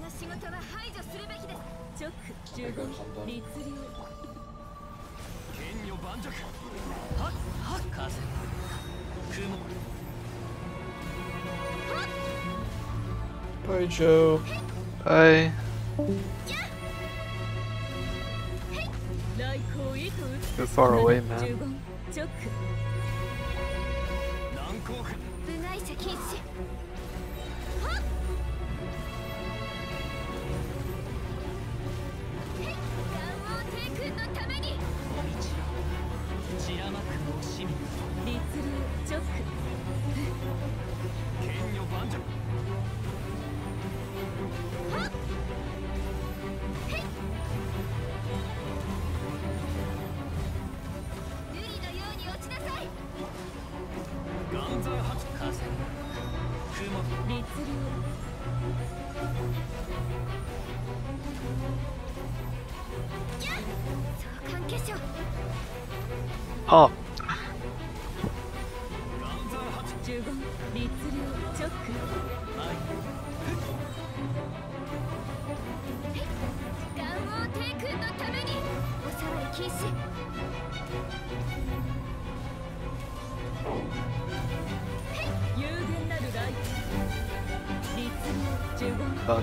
Bye, Joe. Bye. Go far away, man. Pop. Done.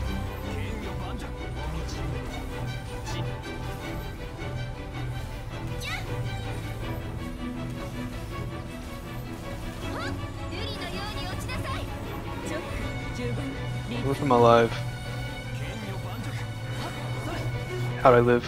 What if I'm alive? How'd I live?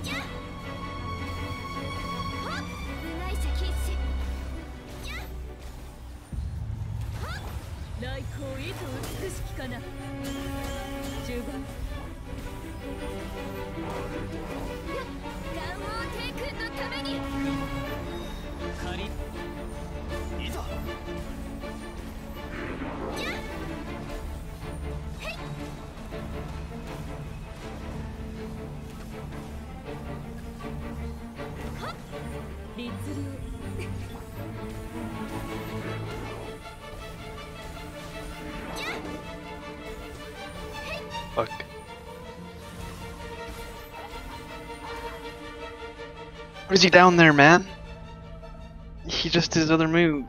Fuck. What is he down there, man? He just did his other move.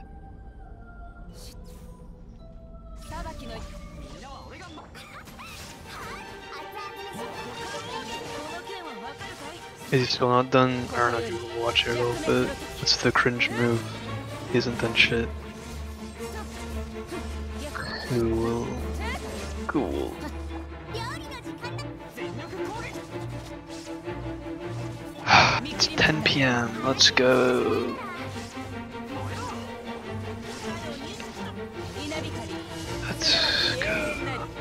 Is he still not done? I don't know if you will watch it a little bit. What's the cringe move? He hasn't done shit. Cool. Cool. It's 10 PM. Let's go. Let's go.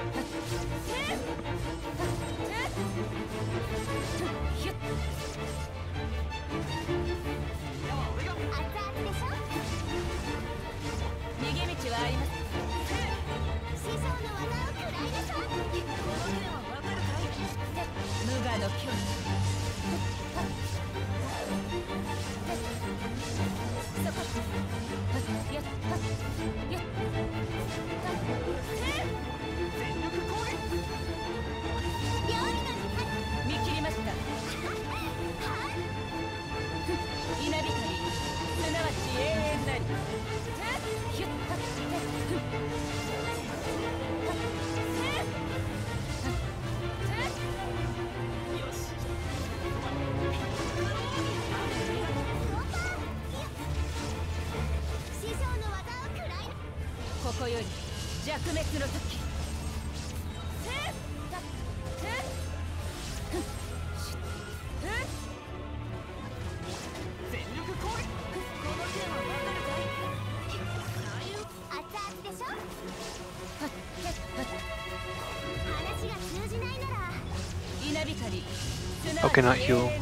Okay, not heal.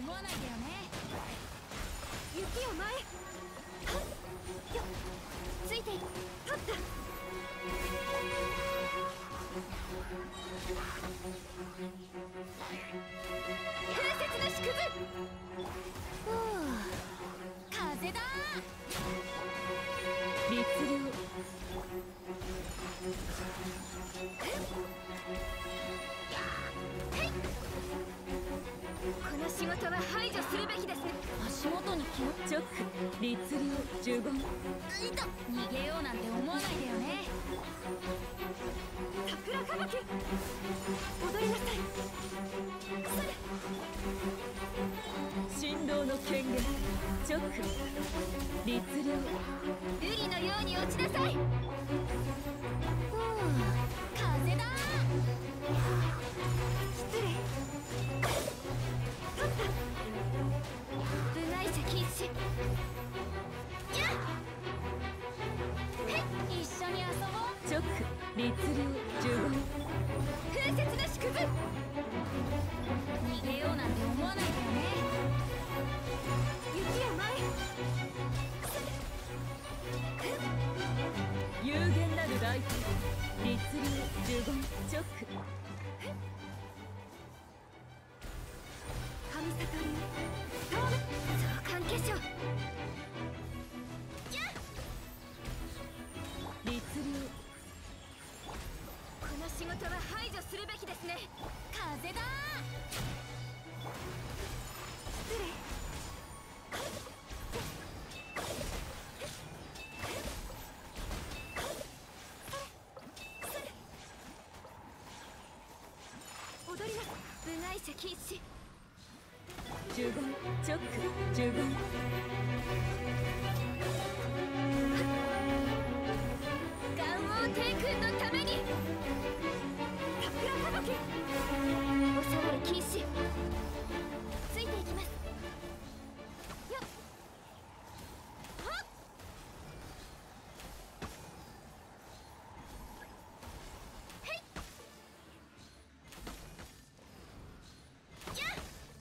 思わないでよね。 雪を前。はっよっ、ついてい、取った。風雪の縮図。 ふう、風だ。律令。 この仕事は排除するべきです。 足元に気をチョック。律令15。逃げようなんて思わないでよね。 桜吹雪、踊りなさい。それ。 振動の権限チョック。律令。 瑠璃のように落ちなさい。 ふう、風だ。 失礼。取った。部外者禁止。やっ、 一緒に遊ぼう。チョック。律令15。 風雪の縮図。 逃げようなんて思わないでよね。 雪を前。 有限なるライト。律令15。チョック。 神里流透明相関化粧。やっ、 律令。 この仕事は排除するべきですね。 風だ。 失礼。踊りなさい。部外者禁止。 15。チョック15。 元王帝君のために。桜吹雪、おしゃべり禁止。ついていきます。よっ、はっ。へい、やっ。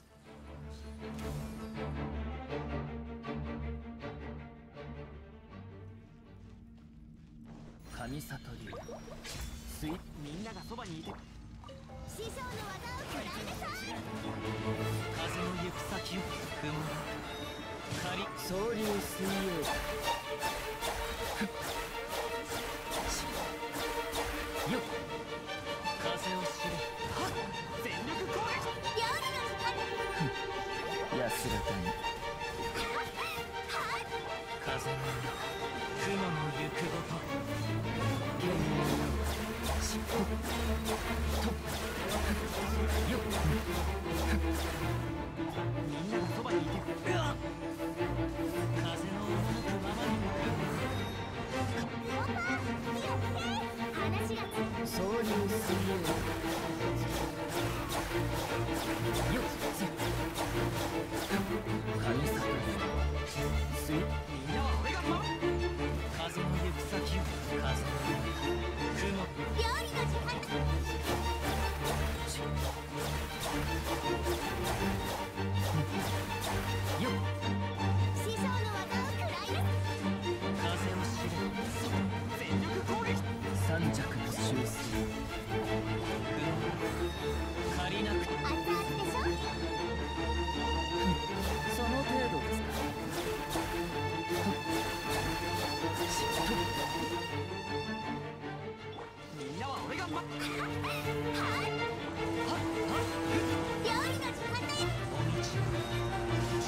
神里流みんながそばにいて。 師匠の技を食らいなさい。 風の行く先を雲狩り総流水泳よっ風を知れ。はっ全力攻撃。 料理の時間。 安らかに風の雲の行くごと剣をしっぽとよっみんながそばにいて。うわっ風の赴くままに話がつ総流水泳よっせ神里水みんなは俺が守る。風の行く先を風の雲料理の時間。 よっ師匠の技を食らいなさい。 風を知れ。全力攻撃。三尺の修正雲借りなくて熱々でしょ。 その程度ですか。みんなは俺が料理の時間だよ。お道し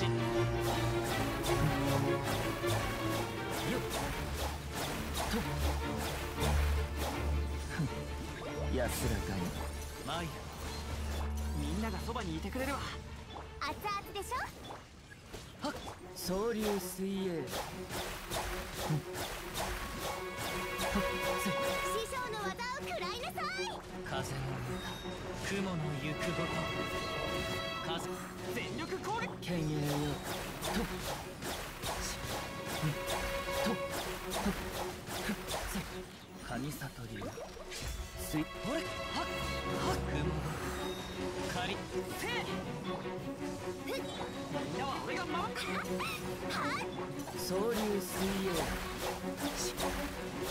よっと安らかにマイヤみんながそばにいてくれるわ。 熱々でしょ。 はっ総流水泳師匠の技を食らいなさい。 風の雲の行くごと風全力攻撃。剣影よと神里流水ほれはっはっ雲狩りみんなは俺が守っては総流水泳